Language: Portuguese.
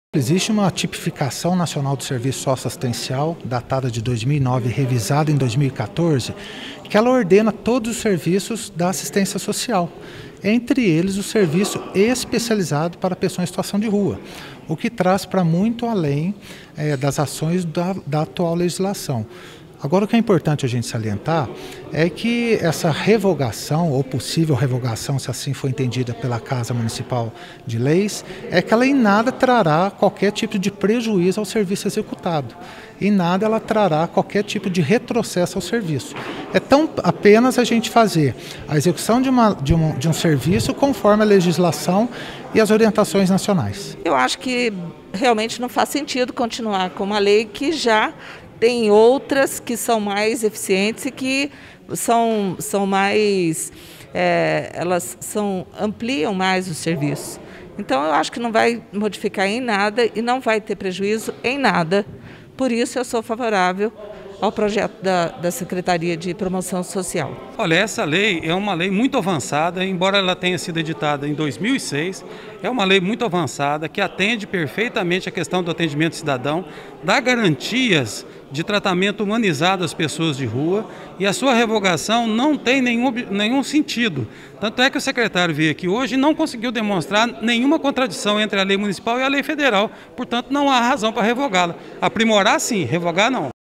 Existe uma tipificação nacional do serviço socioassistencial, datada de 2009 e revisada em 2014, que ela ordena todos os serviços da assistência social, entre eles o serviço especializado para pessoas em situação de rua, o que traz para muito além das ações da atual legislação. Agora, o que é importante a gente salientar é que essa revogação, ou possível revogação, se assim for entendida pela Casa Municipal de Leis, é que ela em nada trará qualquer tipo de prejuízo ao serviço executado. Em nada ela trará qualquer tipo de retrocesso ao serviço. É tão apenas a gente fazer a execução de um serviço conforme a legislação e as orientações nacionais. Eu acho que realmente não faz sentido continuar com uma lei que já tem outras que são mais eficientes e que são mais, ampliam mais os serviços. Então eu acho que não vai modificar em nada e não vai ter prejuízo em nada. Por isso eu sou favorável ao projeto da Secretaria de Promoção Social. Olha, essa lei é uma lei muito avançada, embora ela tenha sido editada em 2006, é uma lei muito avançada que atende perfeitamente a questão do atendimento cidadão, dá garantias de tratamento humanizado às pessoas de rua e a sua revogação não tem nenhum sentido. Tanto é que o secretário veio aqui hoje e não conseguiu demonstrar nenhuma contradição entre a lei municipal e a lei federal, portanto não há razão para revogá-la. Aprimorar sim, revogar não.